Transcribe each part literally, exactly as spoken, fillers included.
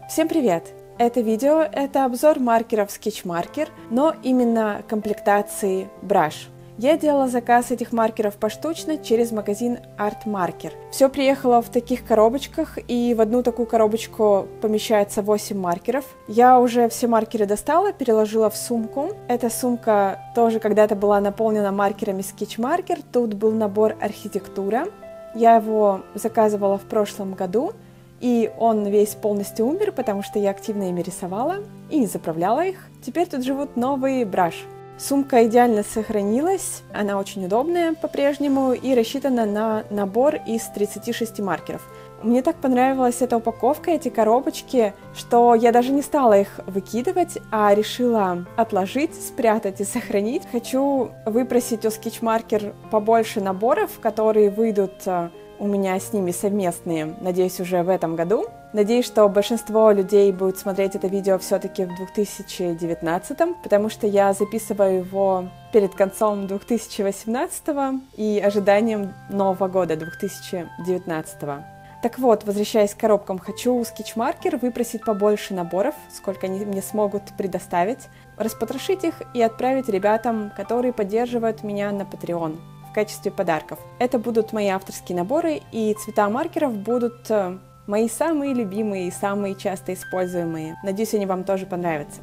Всем привет! Это видео – это обзор маркеров Sketch Marker, но именно комплектации Brush. Я делала заказ этих маркеров поштучно через магазин Art Marker. Все приехало в таких коробочках, и в одну такую коробочку помещается восемь маркеров. Я уже все маркеры достала, переложила в сумку. Эта сумка тоже когда-то была наполнена маркерами Sketch Marker. Тут был набор архитектура. Я его заказывала в прошлом году, и он весь полностью умер, потому что я активно ими рисовала и не заправляла их. Теперь тут живут новые Brush. Сумка идеально сохранилась, она очень удобная по-прежнему и рассчитана на набор из тридцати шести маркеров. Мне так понравилась эта упаковка, эти коробочки, что я даже не стала их выкидывать, а решила отложить, спрятать и сохранить. Хочу выпросить у Sketch Marker побольше наборов, которые выйдут у меня с ними совместные, надеюсь, уже в этом году. Надеюсь, что большинство людей будет смотреть это видео все-таки в две тысячи девятнадцатом, потому что я записываю его перед концом две тысячи восемнадцатого и ожиданием Нового года две тысячи девятнадцатого. Так вот, возвращаясь к коробкам, хочу у Sketch Marker выпросить побольше наборов, сколько они мне смогут предоставить, распотрошить их и отправить ребятам, которые поддерживают меня на Patreon. В качестве подарков. Это будут мои авторские наборы, и цвета маркеров будут мои самые любимые и самые часто используемые. Надеюсь, они вам тоже понравятся.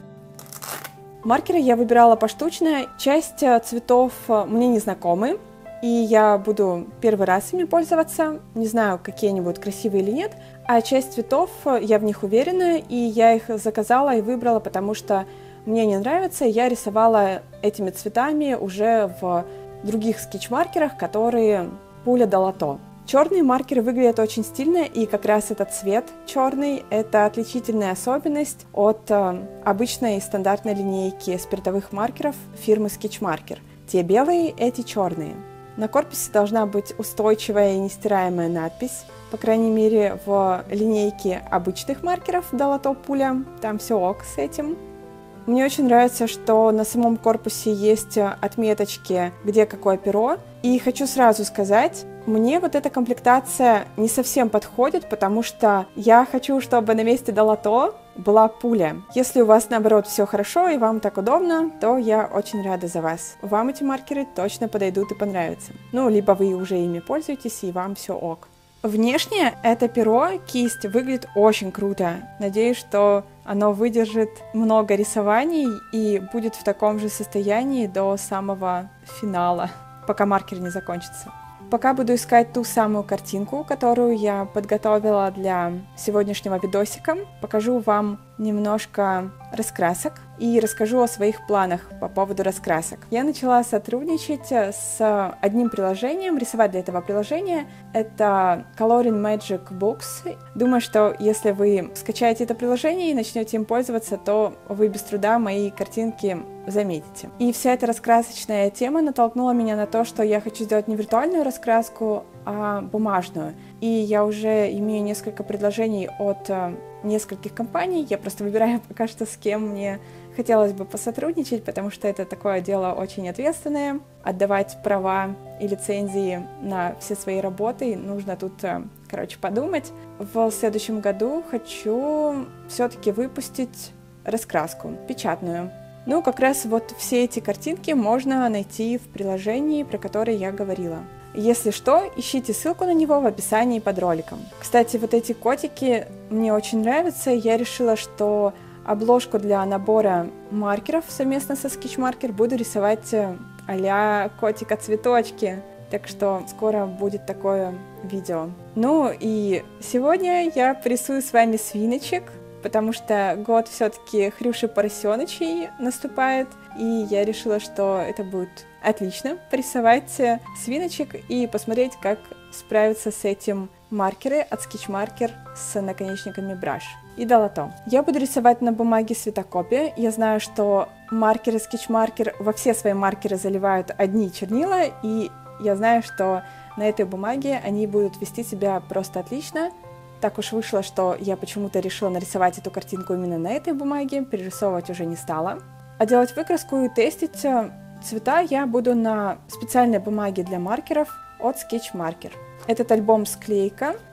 Маркеры я выбирала поштучно. Часть цветов мне не знакомы, и я буду первый раз ими пользоваться. Не знаю, какие они будут красивые или нет, а часть цветов я в них уверена, и я их заказала и выбрала, потому что мне не нравится. Я рисовала этими цветами уже в других скетч-маркерах, которые пуля долото. Черные маркеры выглядят очень стильно, и как раз этот цвет черный – это отличительная особенность от э, обычной стандартной линейки спиртовых маркеров фирмы Sketch Marker. Те белые, эти черные. На корпусе должна быть устойчивая и нестираемая надпись, по крайней мере в линейке обычных маркеров долото пуля, там все ок с этим. Мне очень нравится, что на самом корпусе есть отметочки, где какое перо. И хочу сразу сказать, мне вот эта комплектация не совсем подходит, потому что я хочу, чтобы на месте долото была пуля. Если у вас, наоборот, все хорошо и вам так удобно, то я очень рада за вас. Вам эти маркеры точно подойдут и понравятся. Ну, либо вы уже ими пользуетесь, и вам все ок. Внешне это перо, кисть, выглядит очень круто. Надеюсь, что оно выдержит много рисований и будет в таком же состоянии до самого финала, пока маркер не закончится. Пока буду искать ту самую картинку, которую я подготовила для сегодняшнего видосика, покажу вам немножко раскрасок и расскажу о своих планах по поводу раскрасок. Я начала сотрудничать с одним приложением, рисовать для этого приложения. Это Coloring Magic Books. Думаю, что если вы скачаете это приложение и начнете им пользоваться, то вы без труда мои картинки заметите. И вся эта раскрасочная тема натолкнула меня на то, что я хочу сделать не виртуальную раскраску, а бумажную. И я уже имею несколько предложений от нескольких компаний. Я просто выбираю пока что, с кем мне хотелось бы посотрудничать, потому что это такое дело очень ответственное. Отдавать права и лицензии на все свои работы нужно тут, короче, подумать. В следующем году хочу все-таки выпустить раскраску печатную. Ну, как раз вот все эти картинки можно найти в приложении, про которое я говорила. Если что, ищите ссылку на него в описании под роликом. Кстати, вот эти котики мне очень нравятся. Я решила, что обложку для набора маркеров совместно со Sketch Marker буду рисовать а-ля котика-цветочки. Так что скоро будет такое видео. Ну и сегодня я порисую с вами свиночек, потому что год все-таки хрюши-поросеночий наступает, и я решила, что это будет отлично порисовать свиночек и посмотреть, как справятся с этим маркеры от Sketch Marker с наконечниками Brush и долото. Я буду рисовать на бумаге светокопия. Я знаю, что маркеры Sketch Marker во все свои маркеры заливают одни чернила, и я знаю, что на этой бумаге они будут вести себя просто отлично. Так уж вышло, что я почему-то решила нарисовать эту картинку именно на этой бумаге, перерисовывать уже не стала. А делать выкраску и тестить цвета я буду на специальной бумаге для маркеров от Sketch Marker. Этот альбом «Склейка».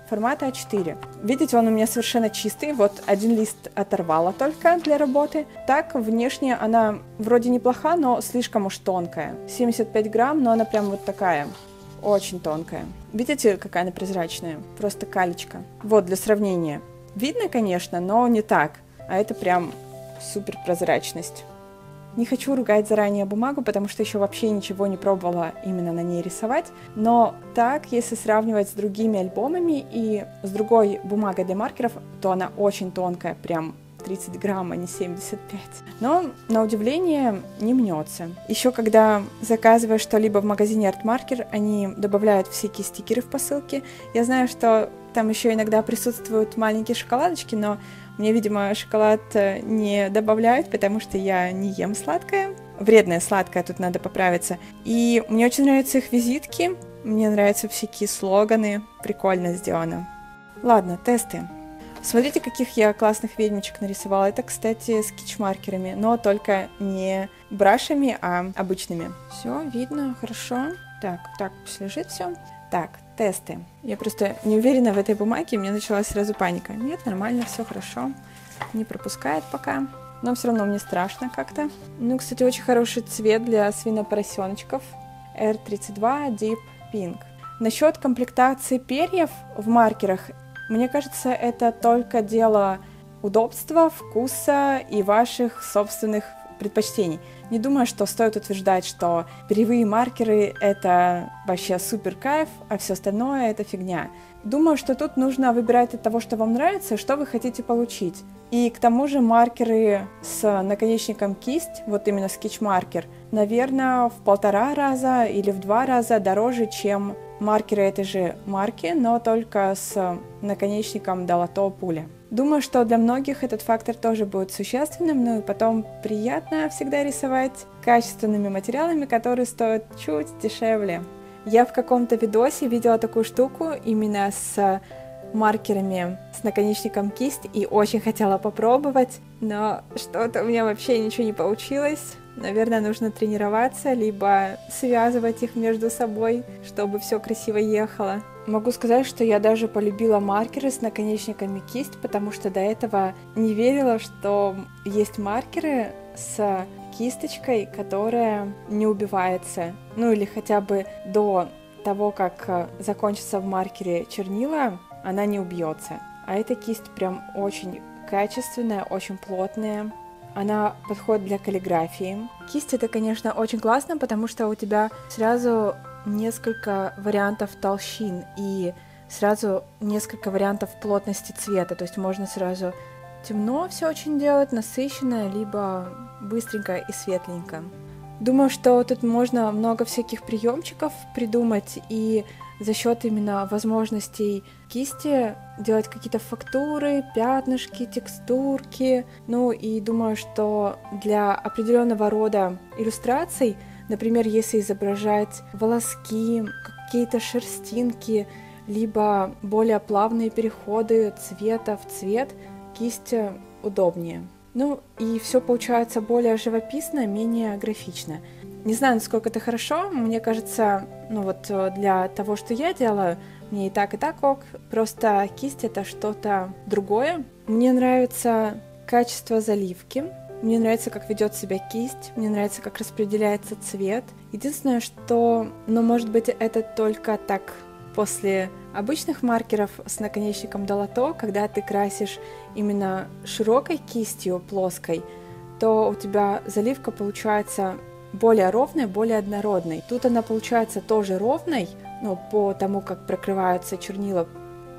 формата а четыре. Видите, он у меня совершенно чистый, вот один лист оторвала только для работы. Так, внешне она вроде неплоха, но слишком уж тонкая. семьдесят пять грамм, но она прям вот такая, очень тонкая. Видите, какая она прозрачная? Просто калечка. Вот, для сравнения. Видно, конечно, но не так. А это прям супер прозрачность. Не хочу ругать заранее бумагу, потому что еще вообще ничего не пробовала именно на ней рисовать, но так, если сравнивать с другими альбомами и с другой бумагой для маркеров, то она очень тонкая, прям тридцать грамм, а не семьдесят пять. Но, на удивление, не мнется. Еще когда заказываешь что-либо в магазине Art Marker, они добавляют всякие стикеры в посылке. Я знаю, что там еще иногда присутствуют маленькие шоколадочки, но мне, видимо, шоколад не добавляют, потому что я не ем сладкое. Вредное сладкое, тут надо поправиться. И мне очень нравятся их визитки, мне нравятся всякие слоганы. Прикольно сделано. Ладно, тесты. Смотрите, каких я классных ведьмочек нарисовала. Это, кстати, скетч-маркерами, но только не брашами, а обычными. Все, видно, хорошо. Так, так, пусть лежит все. Так, тесты. Я просто не уверена в этой бумаге, у меня началась сразу паника. Нет, нормально, все хорошо. Не пропускает пока. Но все равно мне страшно как-то. Ну, кстати, очень хороший цвет для свинопоросеночков. эр тридцать два Deep Pink. Насчет комплектации перьев в маркерах, мне кажется, это только дело удобства, вкуса и ваших собственных предпочтений. Не думаю, что стоит утверждать, что перьевые маркеры — это вообще супер кайф, а все остальное — это фигня. Думаю, что тут нужно выбирать от того, что вам нравится, что вы хотите получить. И к тому же маркеры с наконечником кисть, вот именно скетч-маркер, наверное, в полтора раза или в два раза дороже, чем маркеры этой же марки, но только с наконечником долото пуля. Думаю, что для многих этот фактор тоже будет существенным, ну и потом приятно всегда рисовать качественными материалами, которые стоят чуть дешевле. Я в каком-то видосе видела такую штуку именно с маркерами с наконечником кисть и очень хотела попробовать, но что-то у меня вообще ничего не получилось. Наверное, нужно тренироваться, либо связывать их между собой, чтобы все красиво ехало. Могу сказать, что я даже полюбила маркеры с наконечниками кисть, потому что до этого не верила, что есть маркеры с кисточкой, которая не убивается. Ну или хотя бы до того, как закончится в маркере чернила, она не убьется. А эта кисть прям очень качественная, очень плотная. Она подходит для каллиграфии. Кисть — это, конечно, очень классно, потому что у тебя сразу несколько вариантов толщин и сразу несколько вариантов плотности цвета. То есть можно сразу темно все очень делать, насыщенно, либо быстренько и светленько. Думаю, что тут можно много всяких приемчиков придумать, и за счет именно возможностей кисти делать какие-то фактуры, пятнышки, текстурки. Ну и думаю, что для определенного рода иллюстраций, например, если изображать волоски, какие-то шерстинки, либо более плавные переходы цвета в цвет, кисть удобнее. Ну и все получается более живописно, менее графично. Не знаю, насколько это хорошо, мне кажется, ну вот для того, что я делаю, мне и так, и так ок, просто кисть — это что-то другое. Мне нравится качество заливки, мне нравится, как ведет себя кисть, мне нравится, как распределяется цвет. Единственное, что, ну, может быть, это только так после обычных маркеров с наконечником долото, когда ты красишь именно широкой кистью, плоской, то у тебя заливка получается более ровной, более однородной. Тут она получается тоже ровной, ну, по тому, как прокрываются чернила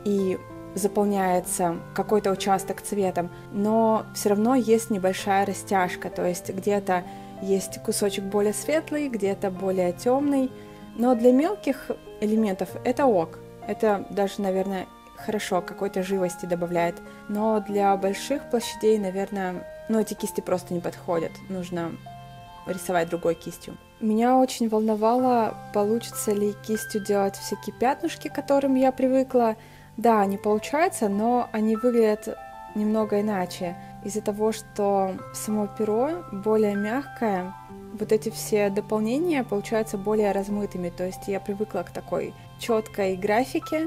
и заполняется какой-то участок цветом, но все равно есть небольшая растяжка, то есть где-то есть кусочек более светлый, где-то более темный, но для мелких элементов это ок, это даже, наверное, хорошо, какой-то живости добавляет, но для больших площадей, наверное, ну, эти кисти просто не подходят, нужно рисовать другой кистью. Меня очень волновало, получится ли кистью делать всякие пятнышки, к которым я привыкла. Да, они получаются, но они выглядят немного иначе. Из-за того, что само перо более мягкое, вот эти все дополнения получаются более размытыми. То есть я привыкла к такой четкой графике,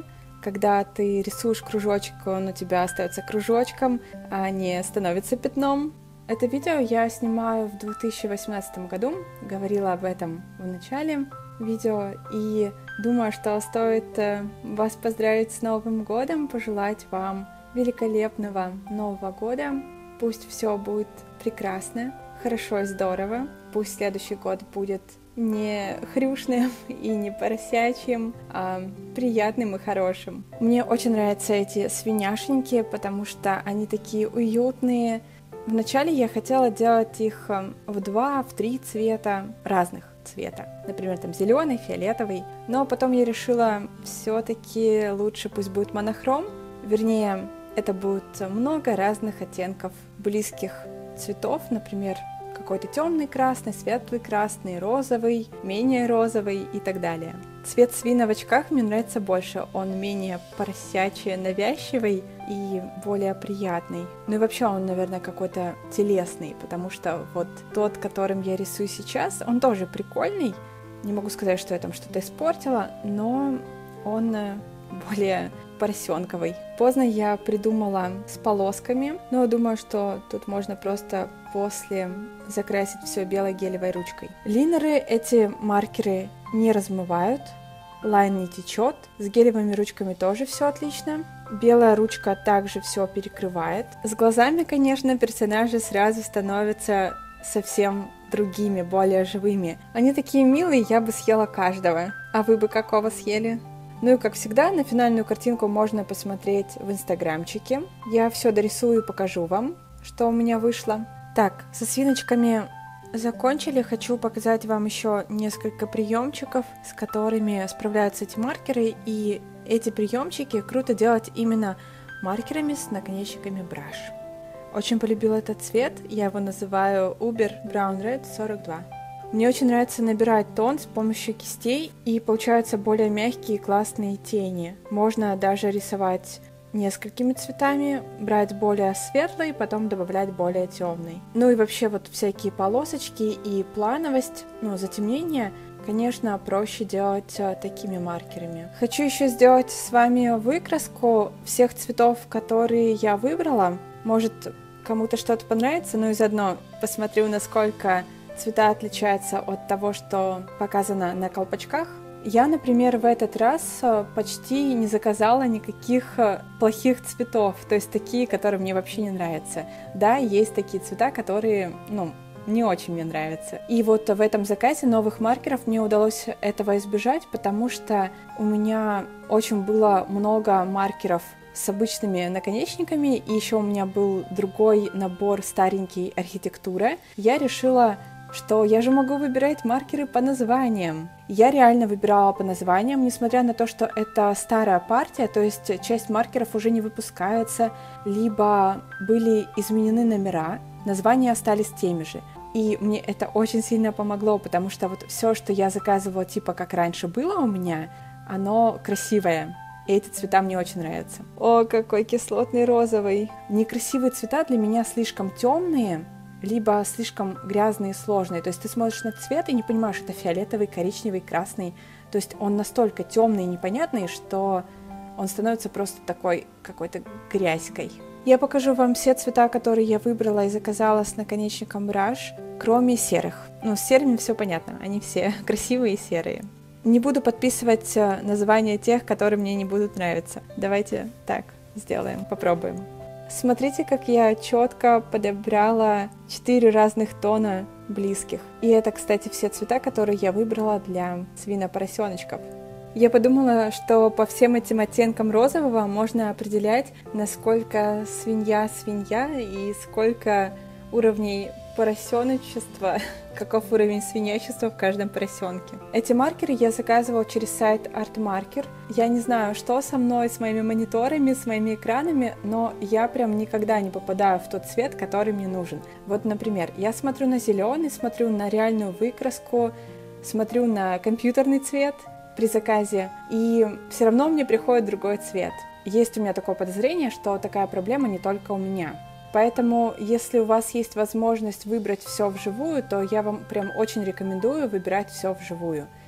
когда ты рисуешь кружочек, он у тебя остается кружочком, а не становится пятном. Это видео я снимаю в две тысячи восемнадцатом году, говорила об этом в начале видео, и думаю, что стоит вас поздравить с Новым годом, пожелать вам великолепного Нового года. Пусть все будет прекрасно, хорошо и здорово. Пусть следующий год будет не хрюшным и не поросячьим, а приятным и хорошим. Мне очень нравятся эти свиняшеньки, потому что они такие уютные. Вначале я хотела делать их в два, в три цвета, разных цвета. Например, там зеленый, фиолетовый. Но потом я решила, все-таки лучше пусть будет монохром. Вернее, это будет много разных оттенков близких цветов, например, какой-то темный красный, светлый красный, розовый, менее розовый и так далее. Цвет свина в очках мне нравится больше, он менее поросячий, навязчивый и более приятный. Ну и вообще он, наверное, какой-то телесный, потому что вот тот, которым я рисую сейчас, он тоже прикольный. Не могу сказать, что я там что-то испортила, но он более поросенковый. Поздно я придумала с полосками, но думаю, что тут можно просто после закрасить все белой гелевой ручкой. Линеры эти маркеры не размывают, лайн не течет, с гелевыми ручками тоже все отлично. Белая ручка также все перекрывает. С глазами, конечно, персонажи сразу становятся совсем другими, более живыми. Они такие милые, я бы съела каждого. А вы бы какого съели? Ну и как всегда, на финальную картинку можно посмотреть в инстаграмчике. Я все дорисую и покажу вам, что у меня вышло. Так, со свиночками закончили. Хочу показать вам еще несколько приемчиков, с которыми справляются эти маркеры. И эти приемчики круто делать именно маркерами с наконечниками Brush. Очень полюбила этот цвет. Я его называю Uber Brown Red сорок два. Мне очень нравится набирать тон с помощью кистей, и получаются более мягкие и классные тени. Можно даже рисовать несколькими цветами, брать более светлый, потом добавлять более темный. Ну и вообще вот всякие полосочки и плановость, ну затемнение, конечно, проще делать такими маркерами. Хочу еще сделать с вами выкраску всех цветов, которые я выбрала. Может, кому-то что-то понравится, но и заодно посмотрю, насколько цвета отличаются от того, что показано на колпачках. Я, например, в этот раз почти не заказала никаких плохих цветов, то есть такие, которые мне вообще не нравятся. Да, есть такие цвета, которые, ну, не очень мне нравятся. И вот в этом заказе новых маркеров мне удалось этого избежать, потому что у меня очень было много маркеров с обычными наконечниками, и еще у меня был другой набор старенький архитектуры. Я решила, что я же могу выбирать маркеры по названиям. Я реально выбирала по названиям, несмотря на то, что это старая партия, то есть часть маркеров уже не выпускается, либо были изменены номера, названия остались теми же. И мне это очень сильно помогло, потому что вот все, что я заказывала, типа как раньше было у меня, оно красивое. И эти цвета мне очень нравятся. О, какой кислотный розовый! Некрасивые цвета для меня слишком темные, либо слишком грязные и сложные. То есть ты смотришь на цвет и не понимаешь, это фиолетовый, коричневый, красный. То есть он настолько темный и непонятный, что он становится просто такой какой-то грязькой. Я покажу вам все цвета, которые я выбрала и заказала с наконечником Brush, кроме серых. Ну, с серыми все понятно, они все красивые и серые. Не буду подписывать названия тех, которые мне не будут нравиться. Давайте так сделаем, попробуем. Смотрите, как я четко подобрала четыре разных тона близких. И это, кстати, все цвета, которые я выбрала для свинопоросеночков. Я подумала, что по всем этим оттенкам розового можно определять, насколько свинья свинья и сколько уровней поросеночества, каков уровень свинячества в каждом поросенке. Эти маркеры я заказывала через сайт ArtMarker. Я не знаю, что со мной, с моими мониторами, с моими экранами, но я прям никогда не попадаю в тот цвет, который мне нужен. Вот, например, я смотрю на зеленый, смотрю на реальную выкраску, смотрю на компьютерный цвет при заказе, и все равно мне приходит другой цвет. Есть у меня такое подозрение, что такая проблема не только у меня. Поэтому, если у вас есть возможность выбрать все вживую, то я вам прям очень рекомендую выбирать все вживую.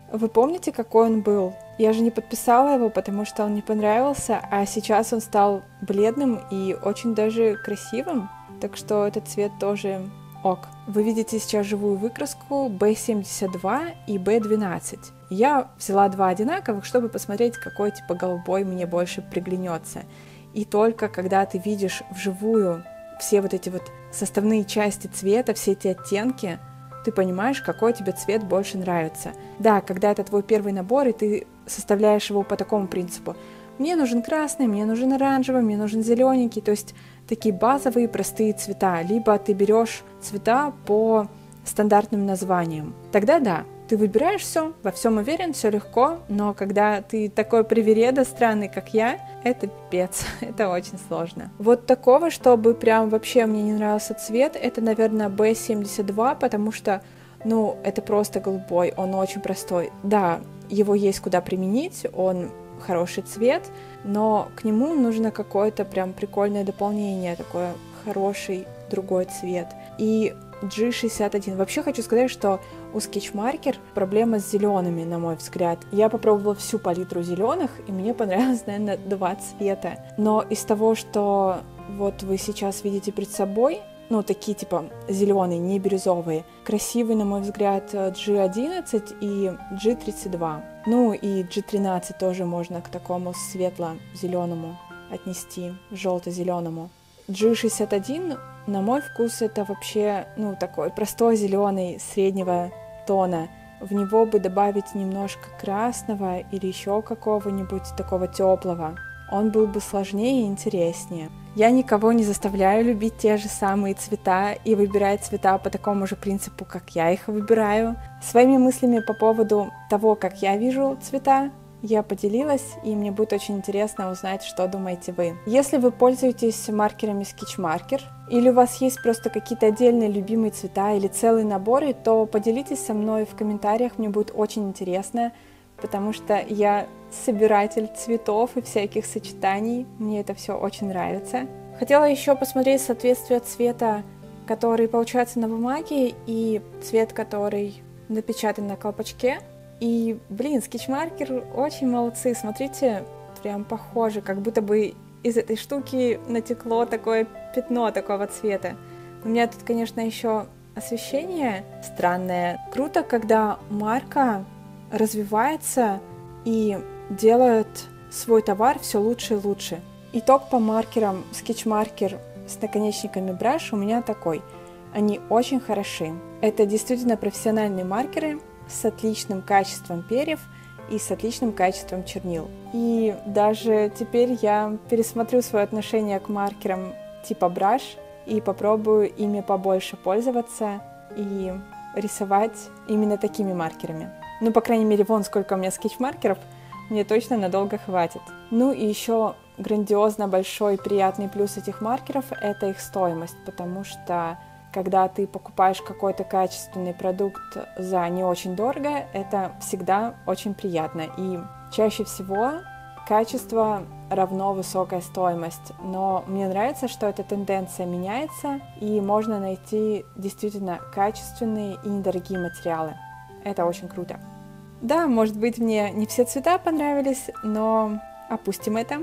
Вы помните, какой он был? Я же не подписала его, потому что он не понравился, а сейчас он стал бледным и очень даже красивым, так что этот цвет тоже ок. Вы видите сейчас живую выкраску би семьдесят два и би двенадцать. Я взяла два одинаковых, чтобы посмотреть, какой типа голубой мне больше приглянется. И только когда ты видишь вживую все вот эти вот составные части цвета, все эти оттенки, ты понимаешь, какой тебе цвет больше нравится. Да, когда это твой первый набор, и ты составляешь его по такому принципу. Мне нужен красный, мне нужен оранжевый, мне нужен зелененький, то есть такие базовые простые цвета. Либо ты берешь цвета по стандартным названиям. Тогда да, ты выбираешь все, во всем уверен, все легко, но когда ты такой привереда странный, как я, это пипец, это очень сложно. Вот такого, чтобы прям вообще мне не нравился цвет, это, наверное, би семьдесят два, потому что, ну, это просто голубой, он очень простой. Да, его есть куда применить, он хороший цвет, но к нему нужно какое-то прям прикольное дополнение, такой хороший другой цвет. И джи шестьдесят один. Вообще хочу сказать, что у Sketch Marker проблема с зелеными, на мой взгляд. Я попробовала всю палитру зеленых, и мне понравилось, наверное, два цвета. Но из того, что вот вы сейчас видите перед собой, ну, такие типа зеленые, не бирюзовые, красивый, на мой взгляд, джи одиннадцать и джи тридцать два. Ну, и джи тринадцать тоже можно к такому светло-зеленому отнести, желто-зеленому. джи шестьдесят один, на мой вкус, это вообще, ну, такой простой зеленый среднего тона. В него бы добавить немножко красного или еще какого-нибудь такого теплого. Он был бы сложнее и интереснее. Я никого не заставляю любить те же самые цвета и выбирать цвета по такому же принципу, как я их выбираю. Своими мыслями по поводу того, как я вижу цвета, я поделилась, и мне будет очень интересно узнать, что думаете вы. Если вы пользуетесь маркерами Sketch Marker, или у вас есть просто какие-то отдельные любимые цвета или целые наборы, то поделитесь со мной в комментариях, мне будет очень интересно, потому что я собиратель цветов и всяких сочетаний, мне это все очень нравится. Хотела еще посмотреть соответствие цвета, который получается на бумаге, и цвет, который напечатан на колпачке. И, блин, Sketch Marker очень молодцы, смотрите, прям похоже, как будто бы из этой штуки натекло такое пятно такого цвета. У меня тут, конечно, еще освещение странное. Круто, когда марка развивается и делает свой товар все лучше и лучше. Итог по маркерам Sketch Marker с наконечниками Brush у меня такой. Они очень хороши. Это действительно профессиональные маркеры с отличным качеством перьев и с отличным качеством чернил. И даже теперь я пересмотрю свое отношение к маркерам типа Brush и попробую ими побольше пользоваться и рисовать именно такими маркерами. Ну, по крайней мере, вон сколько у меня скетч-маркеров, мне точно надолго хватит. Ну и еще грандиозно большой приятный плюс этих маркеров – это их стоимость, потому что когда ты покупаешь какой-то качественный продукт за не очень дорого, это всегда очень приятно. И чаще всего качество равно высокая стоимость. Но мне нравится, что эта тенденция меняется, и можно найти действительно качественные и недорогие материалы. Это очень круто. Да, может быть, мне не все цвета понравились, но опустим это.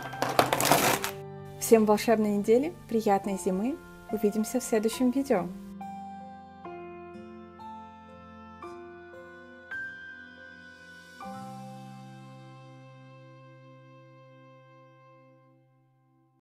Всем волшебной недели, приятной зимы. Увидимся в следующем видео.